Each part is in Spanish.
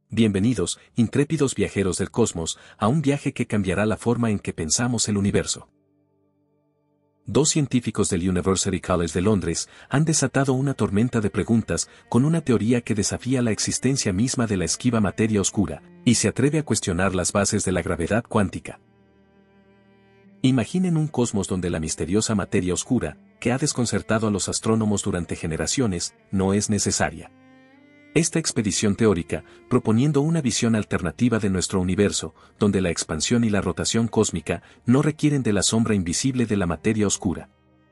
Bienvenidos, intrépidos viajeros del cosmos, a un viaje que cambiará la forma en que pensamos el universo. Dos científicos del University College de Londres han desatado una tormenta de preguntas con una teoría que desafía la existencia misma de la esquiva materia oscura, y se atreve a cuestionar las bases de la gravedad cuántica. Imaginen un cosmos donde la misteriosa materia oscura, que ha desconcertado a los astrónomos durante generaciones, no es necesaria. Esta expedición teórica, proponiendo una visión alternativa de nuestro universo, donde la expansión y la rotación cósmica no requieren de la sombra invisible de la materia oscura.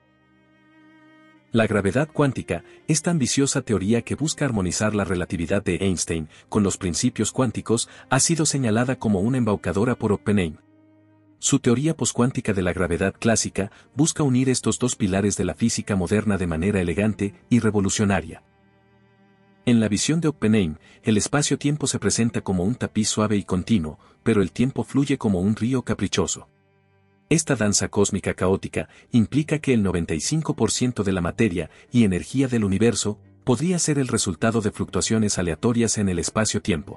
La gravedad cuántica, esta ambiciosa teoría que busca armonizar la relatividad de Einstein con los principios cuánticos, ha sido señalada como una embaucadora por Oppenheim. Su teoría poscuántica de la gravedad clásica busca unir estos dos pilares de la física moderna de manera elegante y revolucionaria. En la visión de Oppenheim, el espacio-tiempo se presenta como un tapiz suave y continuo, pero el tiempo fluye como un río caprichoso. Esta danza cósmica caótica implica que el 95% de la materia y energía del universo podría ser el resultado de fluctuaciones aleatorias en el espacio-tiempo.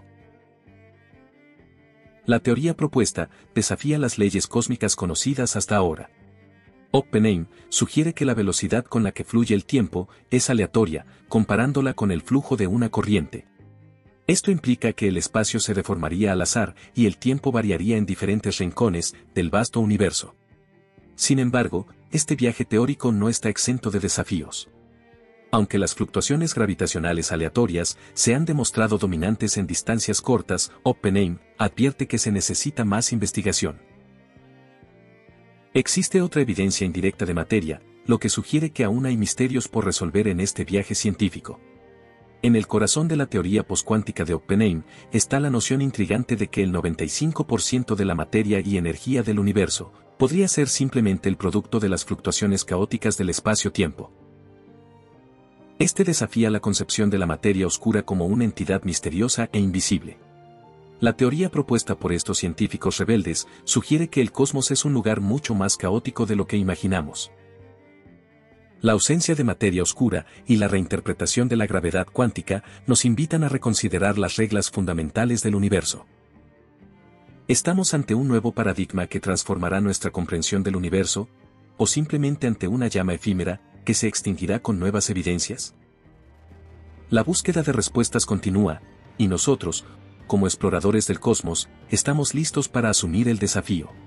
La teoría propuesta desafía las leyes cósmicas conocidas hasta ahora. Oppenheim sugiere que la velocidad con la que fluye el tiempo es aleatoria, comparándola con el flujo de una corriente. Esto implica que el espacio se deformaría al azar y el tiempo variaría en diferentes rincones del vasto universo. Sin embargo, este viaje teórico no está exento de desafíos. Aunque las fluctuaciones gravitacionales aleatorias se han demostrado dominantes en distancias cortas, Oppenheim advierte que se necesita más investigación. Existe otra evidencia indirecta de materia, lo que sugiere que aún hay misterios por resolver en este viaje científico. En el corazón de la teoría poscuántica de Oppenheim está la noción intrigante de que el 95% de la materia y energía del universo podría ser simplemente el producto de las fluctuaciones caóticas del espacio-tiempo. Este desafía la concepción de la materia oscura como una entidad misteriosa e invisible. La teoría propuesta por estos científicos rebeldes sugiere que el cosmos es un lugar mucho más caótico de lo que imaginamos. La ausencia de materia oscura y la reinterpretación de la gravedad cuántica nos invitan a reconsiderar las reglas fundamentales del universo. ¿Estamos ante un nuevo paradigma que transformará nuestra comprensión del universo, o simplemente ante una llama efímera que se extinguirá con nuevas evidencias? La búsqueda de respuestas continúa, y nosotros, como exploradores del cosmos, estamos listos para asumir el desafío.